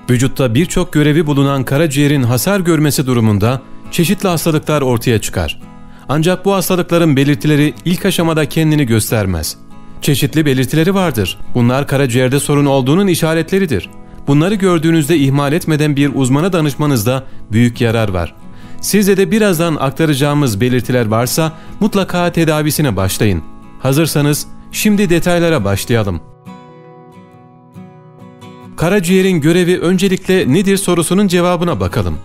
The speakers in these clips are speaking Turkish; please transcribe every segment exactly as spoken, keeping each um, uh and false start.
Vücutta birçok görevi bulunan karaciğerin hasar görmesi durumunda çeşitli hastalıklar ortaya çıkar. Ancak bu hastalıkların belirtileri ilk aşamada kendini göstermez. Çeşitli belirtileri vardır. Bunlar karaciğerde sorun olduğunun işaretleridir. Bunları gördüğünüzde ihmal etmeden bir uzmana danışmanızda büyük yarar var. Sizde de birazdan aktaracağımız belirtiler varsa mutlaka tedavisine başlayın. Hazırsanız şimdi detaylara başlayalım. Karaciğerin görevi öncelikle nedir sorusunun cevabına bakalım.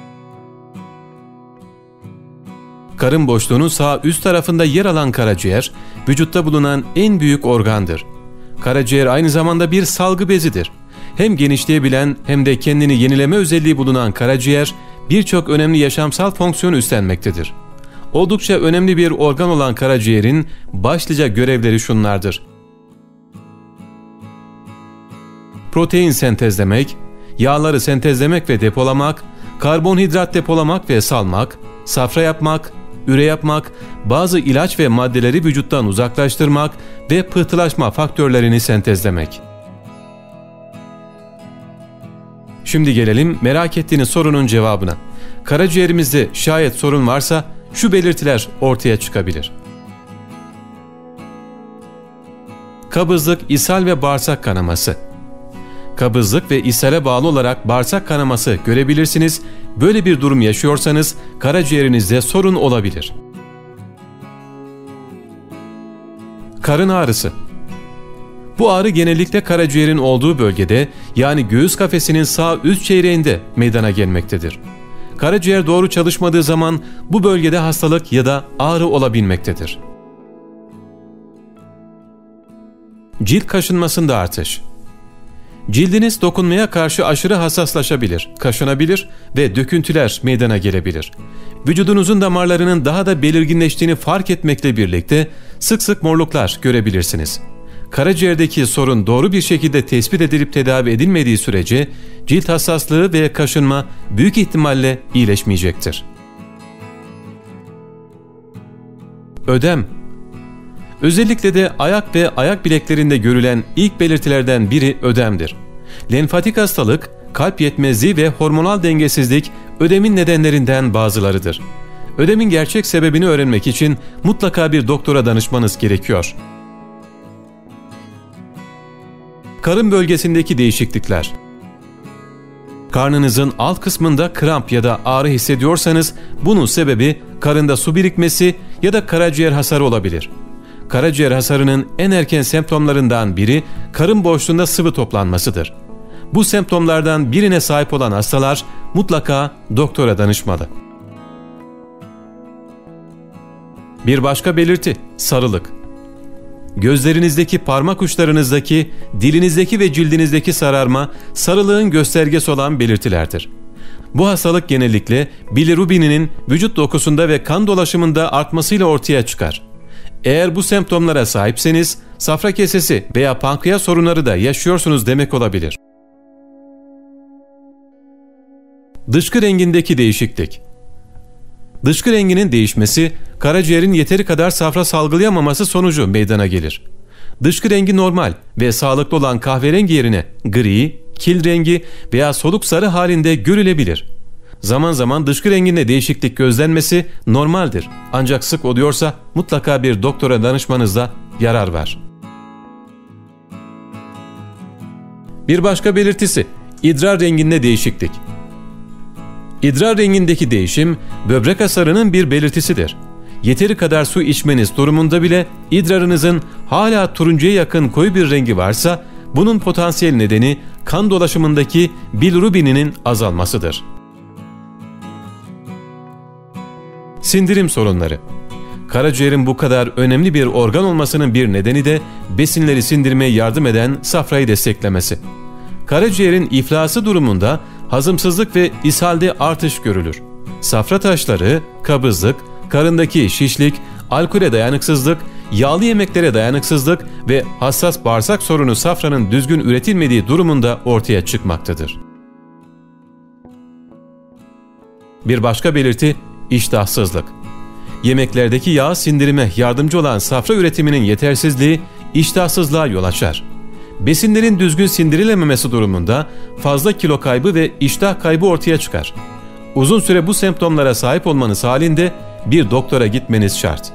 Karın boşluğunun sağ üst tarafında yer alan karaciğer, vücutta bulunan en büyük organdır. Karaciğer aynı zamanda bir salgı bezidir. Hem genişleyebilen hem de kendini yenileme özelliği bulunan karaciğer, birçok önemli yaşamsal fonksiyon üstlenmektedir. Oldukça önemli bir organ olan karaciğerin başlıca görevleri şunlardır: protein sentezlemek, yağları sentezlemek ve depolamak, karbonhidrat depolamak ve salmak, safra yapmak, üre yapmak, bazı ilaç ve maddeleri vücuttan uzaklaştırmak ve pıhtılaşma faktörlerini sentezlemek. Şimdi gelelim merak ettiğiniz sorunun cevabına. Karaciğerimizde şayet sorun varsa şu belirtiler ortaya çıkabilir: kabızlık, ishal ve bağırsak kanaması. Kabızlık ve ishale bağlı olarak bağırsak kanaması görebilirsiniz. Böyle bir durum yaşıyorsanız karaciğerinizde sorun olabilir. Karın ağrısı. Bu ağrı genellikle karaciğerin olduğu bölgede, yani göğüs kafesinin sağ üst çeyreğinde meydana gelmektedir. Karaciğer doğru çalışmadığı zaman bu bölgede hastalık ya da ağrı olabilmektedir. Cilt kaşınmasında artış. Cildiniz dokunmaya karşı aşırı hassaslaşabilir, kaşınabilir ve döküntüler meydana gelebilir. Vücudunuzun damarlarının daha da belirginleştiğini fark etmekle birlikte sık sık morluklar görebilirsiniz. Karaciğerdeki sorun doğru bir şekilde tespit edilip tedavi edilmediği sürece cilt hassaslığı ve kaşınma büyük ihtimalle iyileşmeyecektir. Ödem. Özellikle de ayak ve ayak bileklerinde görülen ilk belirtilerden biri ödemdir. Lenfatik hastalık, kalp yetmezliği ve hormonal dengesizlik ödemin nedenlerinden bazılarıdır. Ödemin gerçek sebebini öğrenmek için mutlaka bir doktora danışmanız gerekiyor. Karın bölgesindeki değişiklikler. Karnınızın alt kısmında kramp ya da ağrı hissediyorsanız bunun sebebi karında su birikmesi ya da karaciğer hasarı olabilir. Karaciğer hasarının en erken semptomlarından biri karın boşluğunda sıvı toplanmasıdır. Bu semptomlardan birine sahip olan hastalar mutlaka doktora danışmalı. Bir başka belirti sarılık. Gözlerinizdeki, parmak uçlarınızdaki, dilinizdeki ve cildinizdeki sararma sarılığın göstergesi olan belirtilerdir. Bu hastalık genellikle bilirubininin vücut dokusunda ve kan dolaşımında artmasıyla ortaya çıkar. Eğer bu semptomlara sahipseniz safra kesesi veya pankreas sorunları da yaşıyorsunuz demek olabilir. Dışkı rengindeki değişiklik. Dışkı renginin değişmesi, karaciğerin yeteri kadar safra salgılayamaması sonucu meydana gelir. Dışkı rengi normal ve sağlıklı olan kahverengi yerine gri, kil rengi veya soluk sarı halinde görülebilir. Zaman zaman dışkı renginde değişiklik gözlenmesi normaldir. Ancak sık oluyorsa mutlaka bir doktora danışmanızda yarar var. Bir başka belirtisi idrar renginde değişiklik. İdrar rengindeki değişim böbrek hasarının bir belirtisidir. Yeteri kadar su içmeniz durumunda bile idrarınızın hala turuncuya yakın koyu bir rengi varsa bunun potansiyel nedeni kan dolaşımındaki bilirubininin azalmasıdır. Sindirim sorunları. Karaciğerin bu kadar önemli bir organ olmasının bir nedeni de besinleri sindirmeye yardım eden safrayı desteklemesi. Karaciğerin iflası durumunda hazımsızlık ve ishalde artış görülür. Safra taşları, kabızlık, karındaki şişlik, alkole dayanıksızlık, yağlı yemeklere dayanıksızlık ve hassas bağırsak sorunu safranın düzgün üretilmediği durumunda ortaya çıkmaktadır. Bir başka belirti iştahsızlık. Yemeklerdeki yağ sindirime yardımcı olan safra üretiminin yetersizliği iştahsızlığa yol açar. Besinlerin düzgün sindirilememesi durumunda fazla kilo kaybı ve iştah kaybı ortaya çıkar. Uzun süre bu semptomlara sahip olmanız halinde bir doktora gitmeniz şart.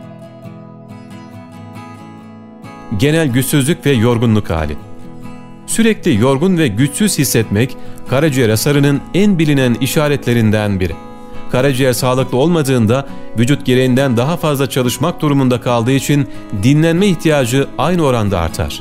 Genel güçsüzlük ve yorgunluk hali. Sürekli yorgun ve güçsüz hissetmek, karaciğer hasarının en bilinen işaretlerinden biri. Karaciğer sağlıklı olmadığında vücut gereğinden daha fazla çalışmak durumunda kaldığı için dinlenme ihtiyacı aynı oranda artar.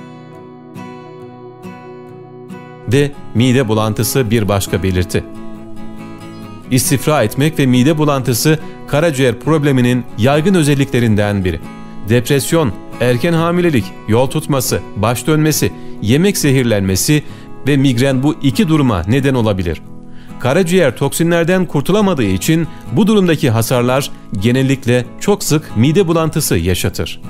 Ve mide bulantısı bir başka belirti. İstifra etmek ve mide bulantısı karaciğer probleminin yaygın özelliklerinden biri. Depresyon, erken hamilelik, yol tutması, baş dönmesi, yemek zehirlenmesi ve migren bu iki duruma neden olabilir. Karaciğer toksinlerden kurtulamadığı için bu durumdaki hasarlar genellikle çok sık mide bulantısı yaşatır.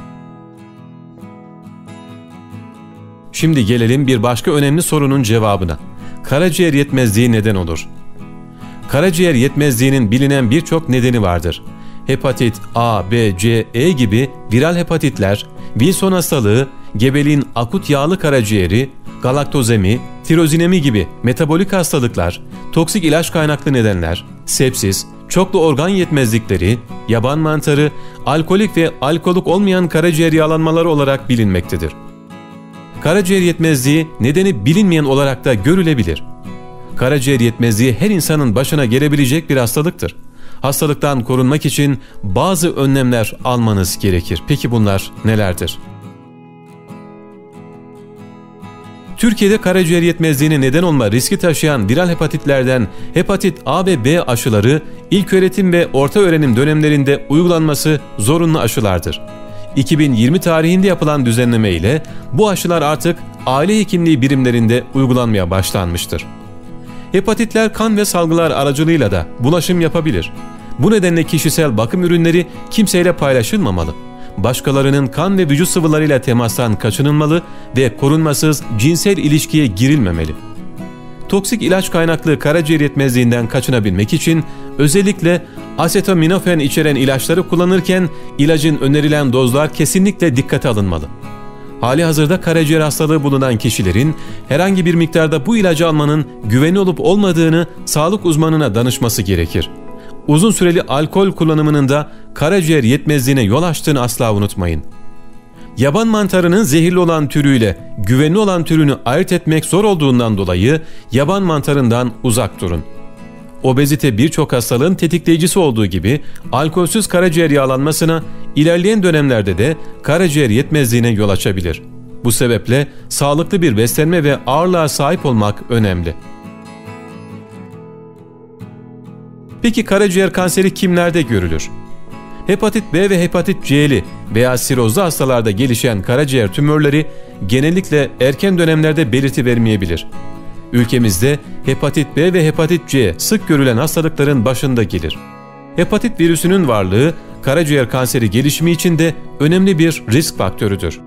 Şimdi gelelim bir başka önemli sorunun cevabına. Karaciğer yetmezliği neden olur? Karaciğer yetmezliğinin bilinen birçok nedeni vardır. Hepatit A, B, C, E gibi viral hepatitler, Wilson hastalığı, gebeliğin akut yağlı karaciğeri, galaktozemi, tirozinemi gibi metabolik hastalıklar, toksik ilaç kaynaklı nedenler, sepsis, çoklu organ yetmezlikleri, yaban mantarı, alkolik ve alkolik olmayan karaciğer yağlanmaları olarak bilinmektedir. Karaciğer yetmezliği nedeni bilinmeyen olarak da görülebilir. Karaciğer yetmezliği her insanın başına gelebilecek bir hastalıktır. Hastalıktan korunmak için bazı önlemler almanız gerekir. Peki bunlar nelerdir? Türkiye'de karaciğer yetmezliğine neden olma riski taşıyan viral hepatitlerden hepatit A ve B aşıları ilköğretim ve orta öğrenim dönemlerinde uygulanması zorunlu aşılardır. iki bin yirmi tarihinde yapılan düzenleme ile bu aşılar artık aile hekimliği birimlerinde uygulanmaya başlanmıştır. Hepatitler kan ve salgılar aracılığıyla da bulaşım yapabilir. Bu nedenle kişisel bakım ürünleri kimseyle paylaşılmamalı. Başkalarının kan ve vücut sıvılarıyla temastan kaçınılmalı ve korunmasız cinsel ilişkiye girilmemeli. Toksik ilaç kaynaklı karaciğer yetmezliğinden kaçınabilmek için özellikle asetaminofen içeren ilaçları kullanırken ilacın önerilen dozlar kesinlikle dikkate alınmalı. Halihazırda karaciğer hastalığı bulunan kişilerin herhangi bir miktarda bu ilacı almanın güvenli olup olmadığını sağlık uzmanına danışması gerekir. Uzun süreli alkol kullanımının da karaciğer yetmezliğine yol açtığını asla unutmayın. Yaban mantarının zehirli olan türüyle güvenli olan türünü ayırt etmek zor olduğundan dolayı yaban mantarından uzak durun. Obezite birçok hastalığın tetikleyicisi olduğu gibi alkolsüz karaciğer yağlanmasına, ilerleyen dönemlerde de karaciğer yetmezliğine yol açabilir. Bu sebeple sağlıklı bir beslenme ve ağırlığa sahip olmak önemli. Peki karaciğer kanseri kimlerde görülür? Hepatit B ve hepatit C'li veya sirozlu hastalarda gelişen karaciğer tümörleri genellikle erken dönemlerde belirti vermeyebilir. Ülkemizde hepatit B ve hepatit C sık görülen hastalıkların başında gelir. Hepatit virüsünün varlığı karaciğer kanseri gelişimi için de önemli bir risk faktörüdür.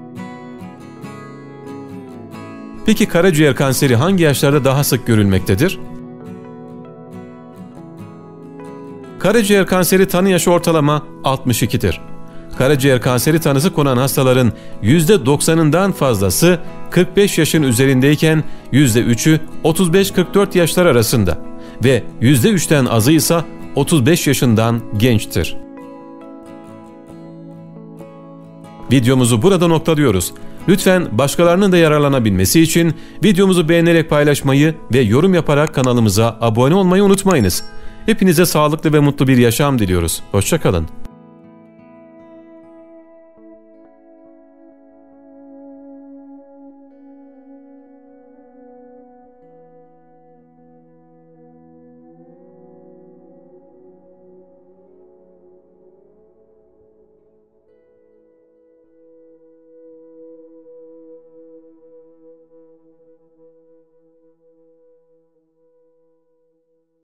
Peki karaciğer kanseri hangi yaşlarda daha sık görülmektedir? Karaciğer kanseri tanı yaşı ortalama altmış iki'dir. Karaciğer kanseri tanısı konan hastaların yüzde doksanından fazlası kırk beş yaşın üzerindeyken yüzde üç'ü otuz beş kırk dört yaşlar arasında ve yüzde üç'ten azı ise otuz beş yaşından gençtir. Videomuzu burada noktalıyoruz. Lütfen başkalarının da yararlanabilmesi için videomuzu beğenerek paylaşmayı ve yorum yaparak kanalımıza abone olmayı unutmayınız. Hepinize sağlıklı ve mutlu bir yaşam diliyoruz. Hoşça kalın.